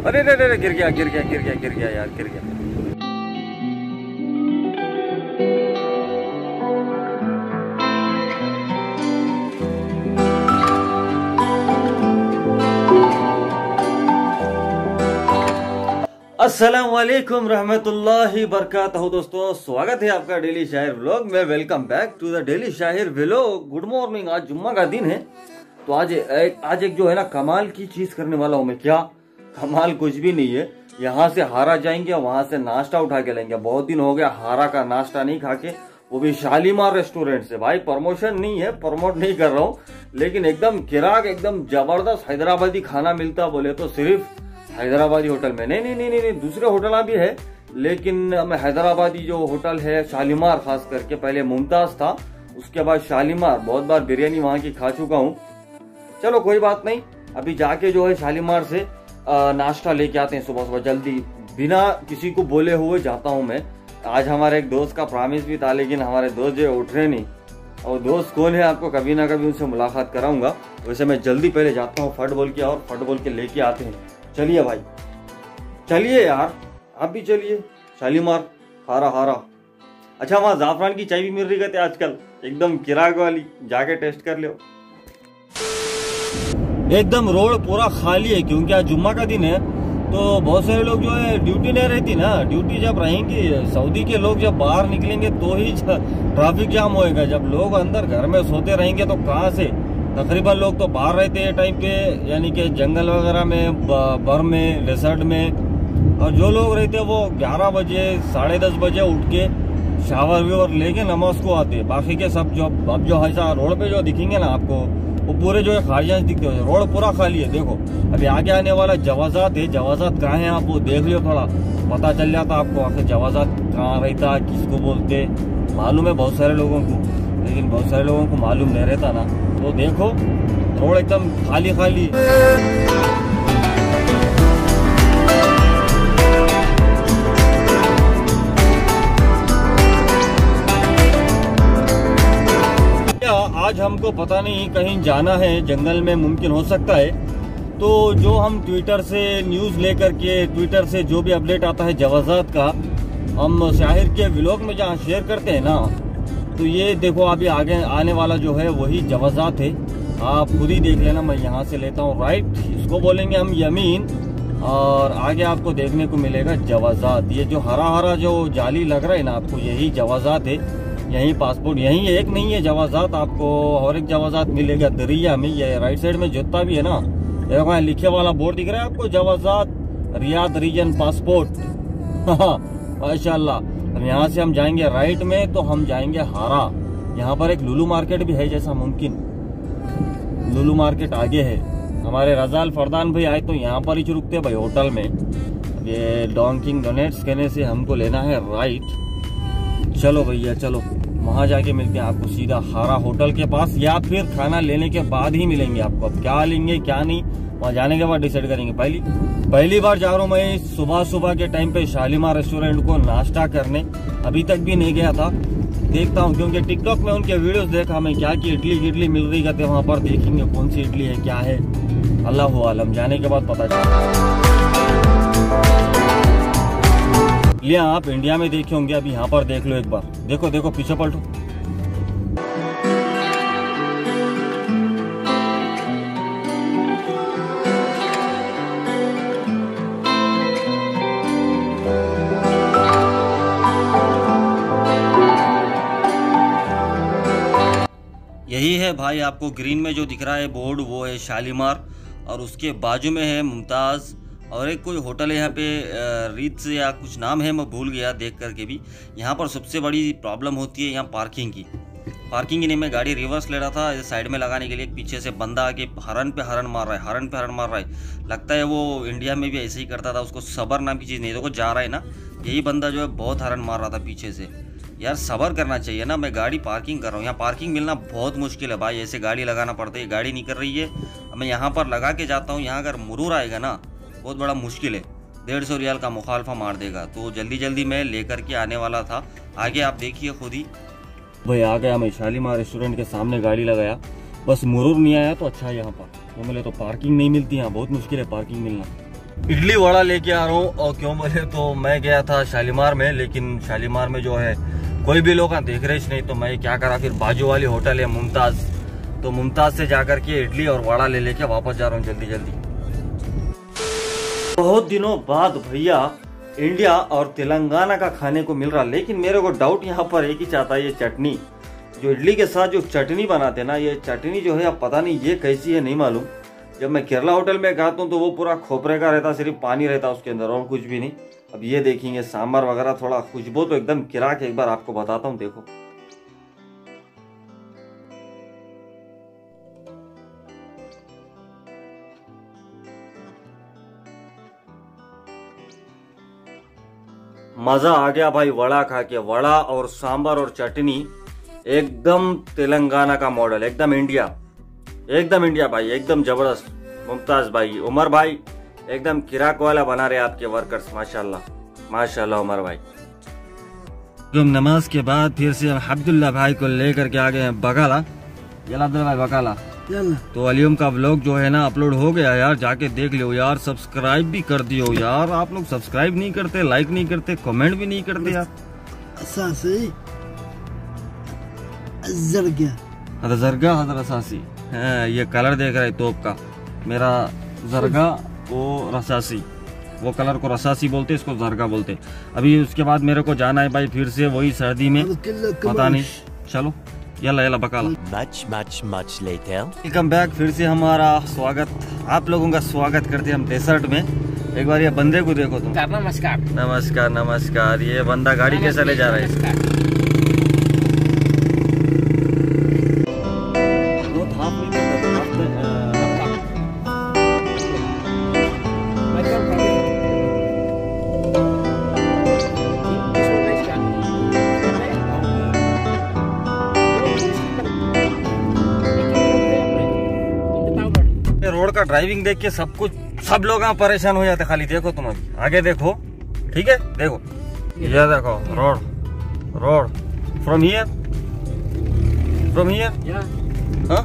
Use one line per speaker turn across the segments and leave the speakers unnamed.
अरे रे रे, गिर गया गिर गया गिर गया गिर गया यार, गिर गया। अस्सलाम वालेकुम रहमतुल्लाहि बरकातहू। दोस्तों, स्वागत है आपका डेली शाहिर व्लॉग में। Welcome back to the daily Shahir vlog. Good morning. आज जुम्मा का दिन है, तो आज एक जो है ना कमाल की चीज करने वाला हूँ मैं। क्या कमाल? कुछ भी नहीं है। यहाँ से हारा जाएंगे, वहां से नाश्ता उठा के लेंगे। बहुत दिन हो गया हारा का नाश्ता नहीं खा के, वो भी शालीमार रेस्टोरेंट से। भाई प्रमोशन नहीं है, प्रमोट नहीं कर रहा हूँ, लेकिन एकदम किराक एकदम जबरदस्त हैदराबादी खाना मिलता बोले तो सिर्फ हैदराबादी होटल में। नहीं, दूसरे होटल भी है, लेकिन मैं हैदराबादी जो होटल है शालीमार, खास करके पहले मुमताज था, उसके बाद शालीमार। बहुत बार बिरयानी वहां की खा चुका हूँ। चलो कोई बात नहीं, अभी जाके जो है शालीमार से नाश्ता लेके आते हैं सुबह सुबह जल्दी, बिना किसी को बोले हुए जाता हूँ मैं। आज हमारे एक दोस्त का प्रॉमिस भी था, लेकिन हमारे दोस्त जो उठ रहे नहीं। और दोस्त कौन है आपको कभी ना कभी उनसे मुलाकात कराऊंगा। वैसे मैं जल्दी पहले जाता हूँ फट बोल के, और फट बोल के लेके आते हैं। चलिए भाई, चलिए यार, आप भी चलिए। शालीमार हारा। अच्छा, वहाँ जाफरान की चाय भी मिल रही है आजकल, एकदम किराक वाली, जाके टेस्ट कर लो। एकदम रोड पूरा खाली है, क्योंकि आज जुम्मा का दिन है, तो बहुत सारे लोग जो है ड्यूटी नहीं रहती ना। ड्यूटी जब रहेंगी, सऊदी के लोग जब बाहर निकलेंगे तो ही ट्रैफिक जाम होएगा। जब लोग अंदर घर में सोते रहेंगे तो कहाँ से? तकरीबन लोग तो बाहर रहते हैं टाइम पे, यानी कि जंगल वगैरह में, बर में, डेजर्ट में। और जो लोग रहते हैं वो 11 बजे 10:30 बजे उठ के शावर व्यूवर लेके नमाज को आते हैं। बाकी के सब जो अब जो ऐसा रोड पे जो दिखेंगे ना आपको, वो पूरे जो है खारियां दिखते हैं। रोड पूरा खाली है। देखो अभी आगे आने वाला जवाजात है। जवाजात कहाँ है आप वो देख लियो, थोड़ा पता चल जाता आपको आखिर जवाजात कहाँ रहता, किसको बोलते। मालूम है बहुत सारे लोगों को, लेकिन बहुत सारे लोगों को मालूम नहीं रहता ना। तो देखो रोड एकदम खाली। आज हमको पता नहीं कहीं जाना है, जंगल में मुमकिन हो सकता है। तो जो हम ट्विटर से न्यूज लेकर के, ट्विटर से जो भी अपडेट आता है जवाजात का, हम शाहिर के व्लॉग में जहाँ शेयर करते हैं ना, तो ये देखो अभी आगे आने वाला जो है वही जवाजात है। आप खुद ही देख लेना। मैं यहाँ से लेता हूँ राइट, इसको बोलेंगे हम यमीन, और आगे आपको देखने को मिलेगा जवाजात। ये जो हरा जो जाली लग रहा है ना आपको, यही जवाजात है। यही पासपोर्ट, यही एक नहीं है जवाजात, आपको और एक जवाजात मिलेगा दरिया में। ये राइट साइड में जोता भी है ना, देखो लिखे वाला बोर्ड दिख रहा है आपको, जवाजात रियाद रीजन पासपोर्ट। माशाल्लाह। अब यहाँ से हम जाएंगे राइट में, तो हम जाएंगे हारा। यहाँ पर एक लुलू मार्केट भी है जैसा मुमकिन, लुलू मार्केट आगे है। हमारे रजाल फरदान भाई आए तो यहाँ पर ही रुकते भाई होटल में। ये डॉन्किंग डोनेट्स कहने से हमको लेना है राइट। चलो भैया चलो, वहां जाके मिलते हैं आपको सीधा हारा होटल के पास, या फिर खाना लेने के बाद ही मिलेंगे आपको। अब क्या लेंगे क्या नहीं, वहां जाने के बाद डिसाइड करेंगे। पहली बार जा रहा हूँ मैं सुबह के टाइम पे शालीमार रेस्टोरेंट को नाश्ता करने। अभी तक भी नहीं गया था, देखता हूँ, क्योंकि टिकटॉक में उनके वीडियोस देखा मैं, क्या की इडली मिल रही कहते वहां पर। देखेंगे कौन सी इडली है क्या है, अल्लाह आलम, जाने के बाद पता चलेगा। लिया आप इंडिया में देखे होंगे, अभी यहाँ पर देख लो एक बार। देखो पीछे पलटो। यही है भाई, आपको ग्रीन में जो दिख रहा है बोर्ड, वो है शालीमार, और उसके बाजू में है मुमताज, और एक कोई होटल है यहाँ पे, रीत या कुछ नाम है, मैं भूल गया देख करके भी। यहाँ पर सबसे बड़ी प्रॉब्लम होती है यहाँ पार्किंग की नहीं। मैं गाड़ी रिवर्स ले रहा था साइड में लगाने के लिए, पीछे से बंदा आके हरन पे हरन मार रहा है। लगता है वो इंडिया में भी ऐसे ही करता था। उसको सबर नाम की चीज़ नहीं, देखो जा रहा है ना, यही बंदा जो है बहुत हरन मार रहा था पीछे से। यार सबर करना चाहिए ना। मैं गाड़ी पार्किंग कर रहा हूँ, यहाँ पार्किंग मिलना बहुत मुश्किल है भाई। ऐसे गाड़ी लगाना पड़ता है, गाड़ी नहीं कर रही है, मैं यहाँ पर लगा के जाता हूँ। यहाँ अगर मुरूर आएगा ना, बहुत बड़ा मुश्किल है, 150 रियाल का मुखालफा मार देगा। तो जल्दी मैं लेकर के आने वाला था। आगे आप देखिए खुद ही। भाई आ गया मैं शालीमार रेस्टोरेंट के सामने, गाड़ी लगाया, बस मुरूर नहीं आया तो अच्छा है। यहाँ पर वो मिले तो पार्किंग नहीं मिलती, यहाँ बहुत मुश्किल है पार्किंग मिलना। इडली वड़ा लेके आ रहा हूँ। और क्यों बोले तो मैं गया था शालीमार में, लेकिन शालीमार में जो है कोई भी लोग देख रहे नहीं, तो मैं क्या करा फिर बाजू वाली होटल है मुमताज, तो मुमताज से जाकर के इडली और वड़ा ले लेके वापस जा रहा हूँ जल्दी जल्दी। बहुत दिनों बाद भैया इंडिया और तेलंगाना का खाने को मिल रहा, लेकिन मेरे को डाउट यहाँ पर एक ही चाहता है, ये चटनी जो इडली के साथ जो चटनी बनाते ना, ये चटनी जो है अब पता नहीं ये कैसी है नहीं मालूम। जब मैं केरला होटल में खाता हूँ तो वो पूरा खोपरे का रहता, सिर्फ पानी रहता उसके अंदर और कुछ भी नहीं। अब ये देखेंगे सांभर वगैरह, थोड़ा खुशबू तो एकदम किरा के, एक बार आपको बताता हूँ देखो। मजा आ गया भाई वड़ा खा के। वड़ा और सांभर और चटनी एकदम तेलंगाना का मॉडल, एकदम इंडिया भाई, एकदम जबरदस्त। मुमताज भाई, उमर भाई एकदम किराक वाला बना रहे आपके वर्कर्स, माशाल्लाह माशाल्लाह उमर भाई। तुम नमाज के बाद फिर से अब्दुल्ला भाई को लेकर के आ गए हैं बकाला। चला अब्दुल्ला भाई बकाला, तो अलियम का व्लॉग जो है ना अपलोड हो गया यार, जाके देख लो यार, सब्सक्राइब भी कर दियो यार। आप लोग सब्सक्राइब नहीं करते, लाइक नहीं करते, कमेंट भी नहीं करते यार। जरगा हजर असासी है, ये कलर देख रहा है तोप का मेरा, जरगा वो रसासी, वो कलर को रसासी बोलते, इसको जरगा बोलते। अभी उसके बाद मेरे को जाना है भाई फिर से वही सर्दी में, पता नहीं, चलो यला यला बकाला।
much later.
वेलकम बैक, फिर से हमारा स्वागत, आप लोगों का स्वागत करते हैं हम डेजर्ट में। एक बार ये बंदे को देखो तुम।
नमस्कार
नमस्कार नमस्कार। ये बंदा गाड़ी कैसे ले जा रहा है इसका? रोड का ड्राइविंग देख के सब लोग परेशान हो जाते। खाली देखो तुम अभी आगे देखो, ठीक है, देखो ये देखो रोड फ्रॉम हियर हाँ?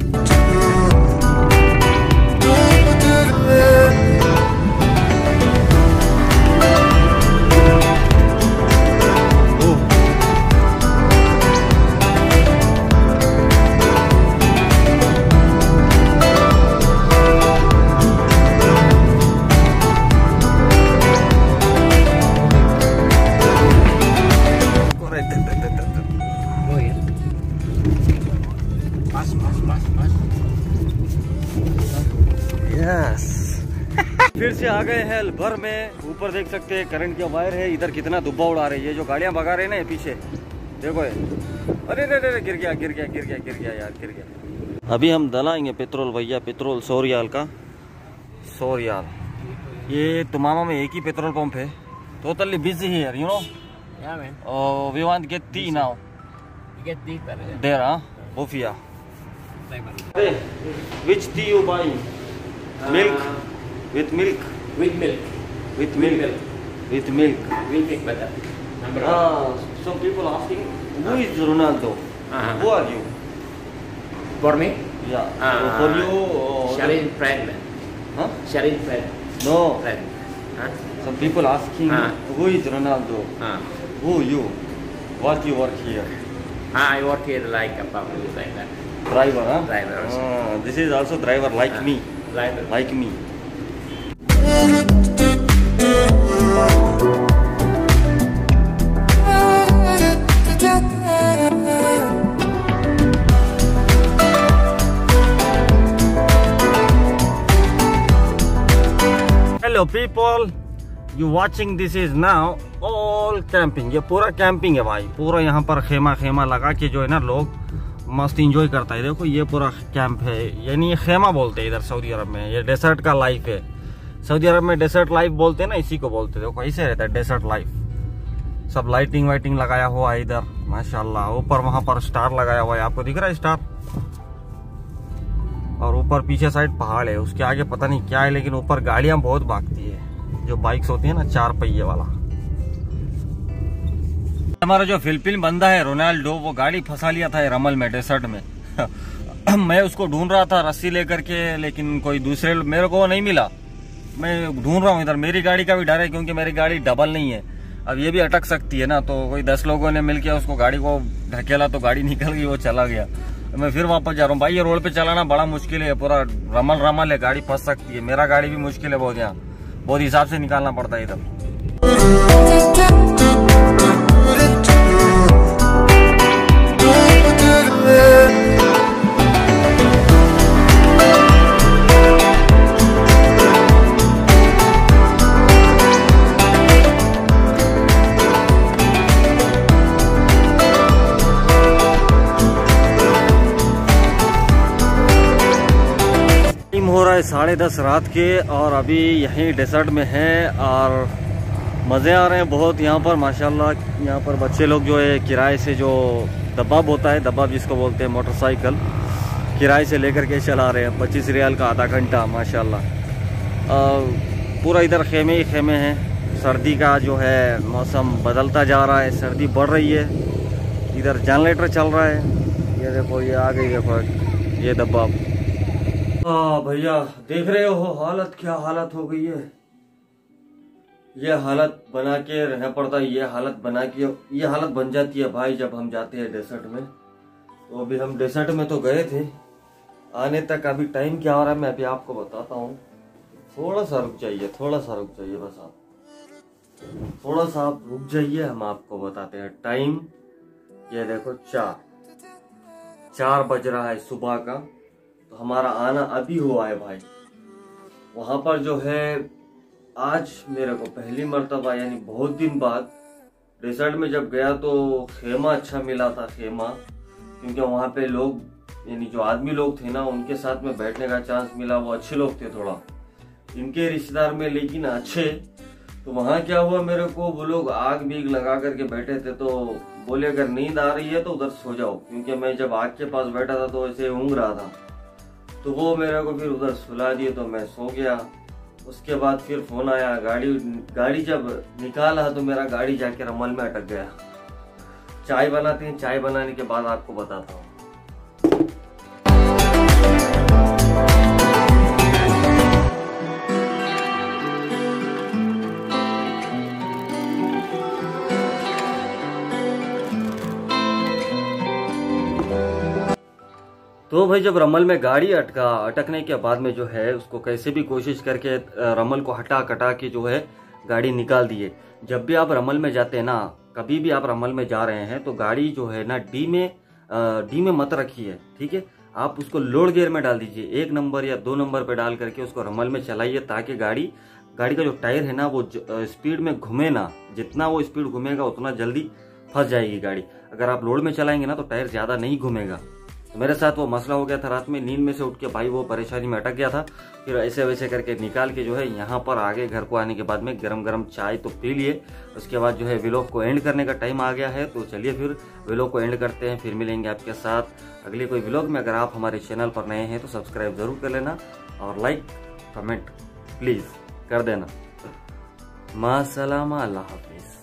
फिर से आ गए हैं अलवर में। ऊपर देख सकते हैं करंट की वायर है, इधर कितना दुब्बा उड़ा रही है। ये जो गाड़ियां भगा रहे हैं ना पीछे देखो, ये अरे गिर गया यार, गिर गया। अभी हम डलाएंगे पेट्रोल भैया, पेट्रोल 100 रियाल का, 100 रियाल। ये तुमामा में एक ही पेट्रोल पंप है, totally busy here, you know.
Yeah, man.
Oh, we want to get tea now.
You get tea better.
There, huh? Bofia. Hey, which tea you buying? Milk? With milk?
With milk.
With milk? With milk.
We'll take better. Number one.
Some people asking, who is Ronaldo? Who are you?
For me?
Yeah. For you?
Sharin friend, man.
Huh?
Sharin friend.
No.
Friend. Huh?
Some people asking, who is Ronaldo? Who you? What you work here?
I work here like a public like that.
Driver, huh?
Driver also.
This is also driver like me.
Driver.
Like me. Hello people, you watching this is now all camping। ये पूरा camping है भाई, पूरा यहाँ पर खेमा लगा के जो है ना लोग मस्त एंजॉय करता है। देखो ये पूरा कैंप है, यानी ये खेमा बोलते हैं इधर सऊदी अरब में। ये डेजर्ट का लाइफ है, सऊदी अरब में डेजर्ट लाइफ बोलते हैं ना, इसी को बोलते हैं। देखो ऐसे रहता है डेजर्ट लाइफ। सब लाइटिंग वाइटिंग लगाया हुआ है इधर माशाल्लाह। ऊपर वहां पर स्टार लगाया हुआ है, आपको दिख रहा है स्टार। और ऊपर पीछे साइड पहाड़ है, उसके आगे पता नहीं क्या है, लेकिन ऊपर गाड़ियां बहुत भागती है, जो बाइक्स होती है ना 4 पहिए वाला। हमारा जो फिलिपीन बंदा है रोनाल्डो, वो गाड़ी फंसा लिया था रमल में, डेजर्ट में। मैं उसको ढूंढ रहा था रस्सी लेकर के, लेकिन कोई दूसरे मेरे को नहीं मिला। मैं ढूंढ रहा हूँ इधर। मेरी गाड़ी का भी डर है क्योंकि मेरी गाड़ी डबल नहीं है, अब ये भी अटक सकती है ना। तो कोई 10 लोगों ने मिलकर उसको गाड़ी को ढकेला तो गाड़ी निकल गई, वो चला गया। मैं फिर वापस जा रहा हूँ। भाई ये रोड पे चलाना बड़ा मुश्किल है, पूरा रमल है, गाड़ी फंस सकती है। मेरा गाड़ी भी मुश्किल है बहुत, यहाँ बहुत हिसाब से निकालना पड़ता है इधर। हो रहा है 10:30 रात के और अभी यहीं डेजर्ट में है और मज़े आ रहे हैं बहुत यहाँ पर माशाल्लाह। यहाँ पर बच्चे लोग जो है किराए से जो दबाब होता है, दबाब जिसको बोलते हैं, मोटरसाइकिल किराए से लेकर के चला रहे हैं। 25 रियाल का आधा घंटा माशाल्लाह। पूरा इधर खेमे ही खेमे हैं। सर्दी का जो है मौसम बदलता जा रहा है, सर्दी बढ़ रही है। इधर जनरेटर चल रहा है, ये देखो ये आ गई, देखो ये दबाब। भैया देख रहे हो हालत, क्या हालत हो गई है। ये हालत बना के रहना पड़ता है, ये हालत बन जाती है भाई जब हम जाते हैं डेजर्ट में। तो अभी हम डेजर्ट में तो गए थे, आने तक अभी टाइम क्या हो रहा है मैं अभी आपको बताता हूँ। थोड़ा सा रुक जाइए बस आप थोड़ा सा आप रुक जाइए, हम आपको बताते हैं टाइम। ये देखो 4 बज रहा है सुबह का। तो हमारा आना अभी हुआ है भाई। वहां पर जो है आज मेरे को पहली मर्तबा यानी बहुत दिन बाद डेजर्ट में जब गया तो खेमा अच्छा मिला था, खेमा। क्योंकि वहां पे लोग यानी जो आदमी लोग थे ना उनके साथ में बैठने का चांस मिला, वो अच्छे लोग थे, थोड़ा इनके रिश्तेदार में लेकिन अच्छे। तो वहां क्या हुआ, मेरे को वो लोग आग बीग लगा करके बैठे थे। तो बोले अगर नींद आ रही है तो उधर सो जाओ, क्योंकि मैं जब आग के पास बैठा था तो ऐसे ऊँग रहा था। तो वो मेरे को फिर उधर सुला दिए तो मैं सो गया। उसके बाद फिर फोन आया, गाड़ी जब निकाला तो मेरा गाड़ी जाके रमल में अटक गया। चाय बनाते हैं, चाय बनाने के बाद आपको बताता हूँ। तो भाई जब रमल में गाड़ी अटकने के बाद में जो है उसको कैसे भी कोशिश करके रमल को हटा कटा के जो है गाड़ी निकाल दिए। जब भी आप रमल में जाते हैं ना, कभी भी आप रमल में जा रहे हैं तो गाड़ी जो है ना डी में मत रखिए, ठीक है। आप उसको लोड गियर में डाल दीजिए, 1 नंबर या 2 नंबर पे डाल करके उसको रमल में चलाइए, ताकि गाड़ी का जो टायर है ना वो स्पीड में घूमे ना। जितना वो स्पीड घूमेगा उतना जल्दी फंस जाएगी गाड़ी। अगर आप लोड में चलाएंगे ना तो टायर ज्यादा नहीं घूमेगा। तो मेरे साथ वो मसला हो गया था, रात में नींद में से उठ के भाई वो परेशानी में अटक गया था। फिर ऐसे वैसे करके निकाल के जो है यहाँ पर आगे घर को आने के बाद में गरम गरम चाय तो पी लिए। उसके बाद जो है व्लॉग को एंड करने का टाइम आ गया है। तो चलिए फिर व्लॉग को एंड करते हैं, फिर मिलेंगे आपके साथ अगले कोई व्लॉग में। अगर आप हमारे चैनल पर नए हैं तो सब्सक्राइब जरूर कर लेना और लाइक कमेंट प्लीज कर देना। मासलामा, अल्लाह हाफिज।